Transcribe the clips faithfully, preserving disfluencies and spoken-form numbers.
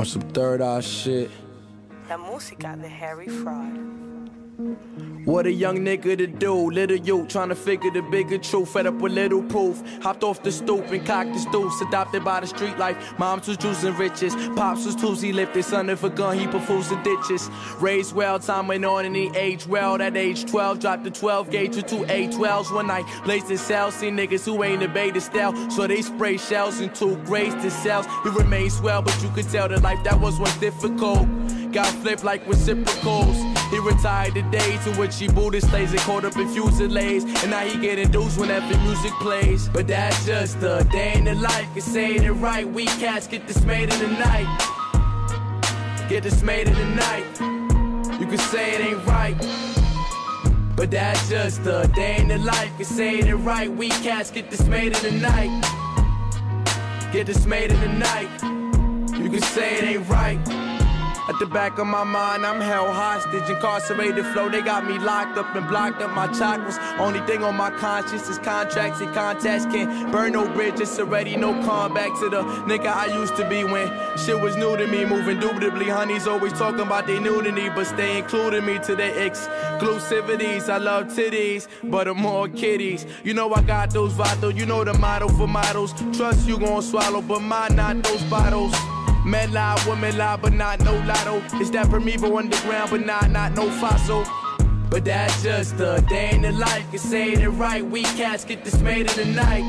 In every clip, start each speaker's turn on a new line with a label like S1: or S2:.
S1: some third eye shit.
S2: La música de Harry Fraud.
S1: What a young nigga to do, little you trying to figure the bigger truth, fed up with little proof. Hopped off the stoop and cocked his deuce, adopted by the street life. Moms was juicing riches, pops was Tuesday lifted, son of a gun, he put fools in ditches. Raised well, time went on and he aged well. At age twelve, dropped the twelve gauge with two A twelves. One night, blazed his cells, see niggas who ain't obeyed the style, so they spray shells in two grades to cells. He remains well, but you could tell the life that was once difficult got flipped like reciprocals. He retired the days in which he Buddhist stays and caught up in fusillades, and now he get induced whenever music plays. But that's just a day in the life, can say it right. We cats get dismayed in the night, get dismayed in the night. You can say it ain't right, but that's just a day in the life, can say it right. We cats get dismayed in the night, get dismayed in the night. You can say it ain't right. At the back of my mind, I'm held hostage, incarcerated flow. They got me locked up and blocked up my chakras. Only thing on my conscience is contracts and contacts. Can't burn no bridges, already no comeback to the nigga I used to be when shit was new to me. Moving indubitably, honeys always talking about they nudity, but stay including me to their exclusivities. I love titties, but I'm more kitties. You know I got those vital, you know the motto for models. Trust you gon' swallow, but mine not those bottles. Men lie, women lie, but not no lotto. It's that primeval underground, but not, not no fossil. But that's just a day in the life, can say it right. We cats get dismayed in the night,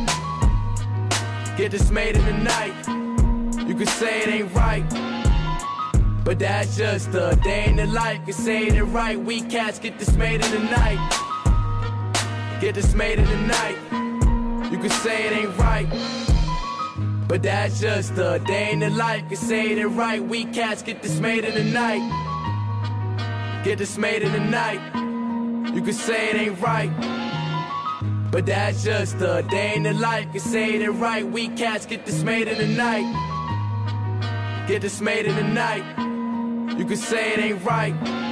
S1: get dismayed in the night. You can say it ain't right, but that's just a day in the life, can say it right. We cats get dismayed in the night, get dismayed in the night. You can say it ain't right, but that's just a day in the life, can say it right. We cats get dismayed in the night, get dismayed in the night. You can say it ain't right, but that's just a day in the life, can say it right. We cats get dismayed in the night, get dismayed in the night. You can say it ain't right.